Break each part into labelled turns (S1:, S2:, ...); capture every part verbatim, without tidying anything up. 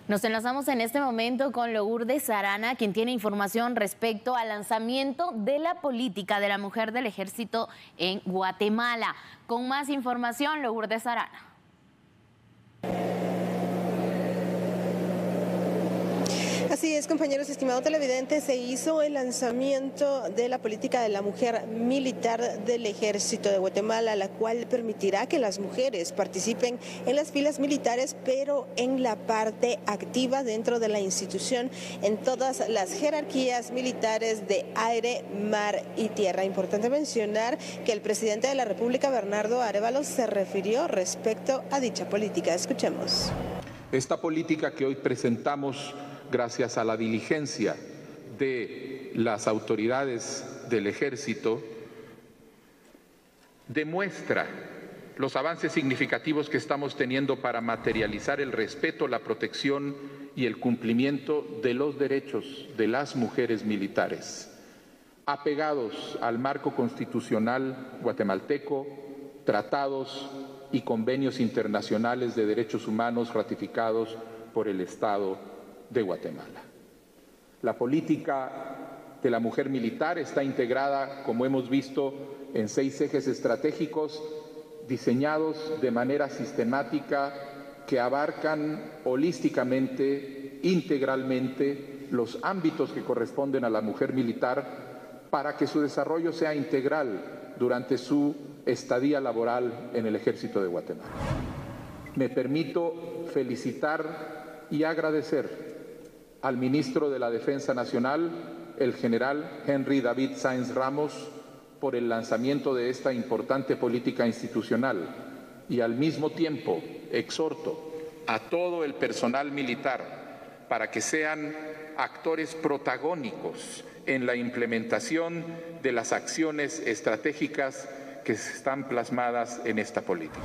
S1: Nos enlazamos en este momento con Lourdes Arana, quien tiene información respecto al lanzamiento de la política de la mujer del ejército en Guatemala. Con más información, Lourdes Arana.
S2: Así es, compañeros, estimados televidentes, se hizo el lanzamiento de la política de la mujer militar del Ejército de Guatemala, la cual permitirá que las mujeres participen en las filas militares, pero en la parte activa dentro de la institución, en todas las jerarquías militares de aire, mar y tierra. Importante mencionar que el presidente de la República, Bernardo Arévalo, se refirió respecto a dicha política. Escuchemos.
S3: Esta política que hoy presentamos, gracias a la diligencia de las autoridades del Ejército, demuestra los avances significativos que estamos teniendo para materializar el respeto, la protección y el cumplimiento de los derechos de las mujeres militares, apegados al marco constitucional guatemalteco, tratados y convenios internacionales de derechos humanos ratificados por el Estado de Guatemala. La política de la mujer militar está integrada, como hemos visto, en seis ejes estratégicos diseñados de manera sistemática que abarcan holísticamente, integralmente, los ámbitos que corresponden a la mujer militar para que su desarrollo sea integral durante su estadía laboral en el Ejército de Guatemala. Me permito felicitar y agradecer al ministro de la Defensa Nacional, el general Henry David Sáenz Ramos, por el lanzamiento de esta importante política institucional, y al mismo tiempo exhorto a todo el personal militar para que sean actores protagónicos en la implementación de las acciones estratégicas que están plasmadas en esta política.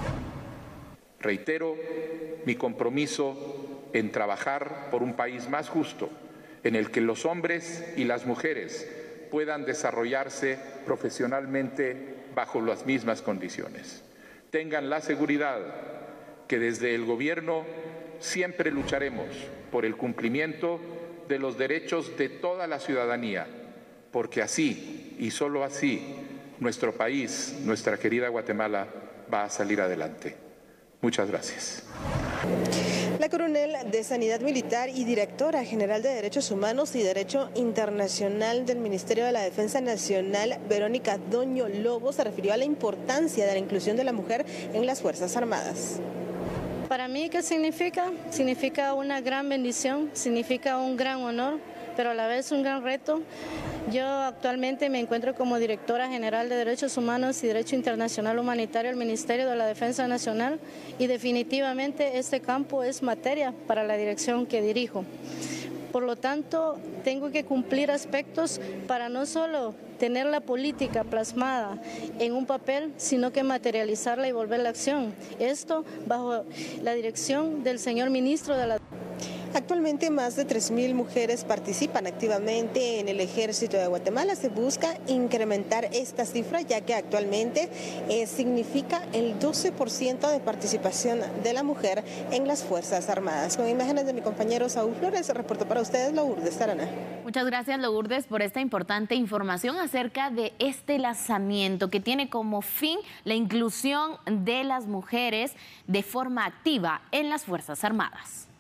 S3: Reitero mi compromiso en trabajar por un país más justo, en el que los hombres y las mujeres puedan desarrollarse profesionalmente bajo las mismas condiciones. Tengan la seguridad que desde el gobierno siempre lucharemos por el cumplimiento de los derechos de toda la ciudadanía, porque así y solo así nuestro país, nuestra querida Guatemala, va a salir adelante. Muchas gracias.
S2: La coronel de Sanidad Militar y directora general de Derechos Humanos y Derecho Internacional del Ministerio de la Defensa Nacional, Verónica Doño Lobo, se refirió a la importancia de la inclusión de la mujer en las Fuerzas Armadas.
S4: Para mí, ¿qué significa? Significa una gran bendición, significa un gran honor, pero a la vez un gran reto. Yo actualmente me encuentro como directora general de Derechos Humanos y Derecho Internacional Humanitario del Ministerio de la Defensa Nacional, y definitivamente este campo es materia para la dirección que dirijo. Por lo tanto, tengo que cumplir aspectos para no solo tener la política plasmada en un papel, sino que materializarla y volverla a acción. Esto bajo la dirección del señor ministro de la...
S2: Actualmente más de tres mil mujeres participan activamente en el Ejército de Guatemala. Se busca incrementar esta cifra, ya que actualmente eh, significa el doce por ciento de participación de la mujer en las Fuerzas Armadas. Con imágenes de mi compañero Saúl Flores, reportó para ustedes Lourdes Arana.
S1: Muchas gracias, Lourdes, por esta importante información acerca de este lanzamiento que tiene como fin la inclusión de las mujeres de forma activa en las Fuerzas Armadas.